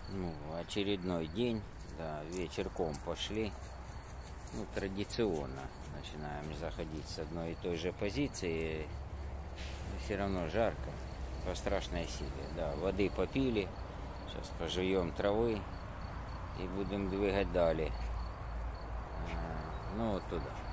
Ну, очередной день, да, вечерком пошли. Ну, традиционно начинаем заходить с одной и той же позиции. Все равно жарко, по страшной силе. Да, воды попили, сейчас пожуем травы и будем двигать далее. Ну, вот туда.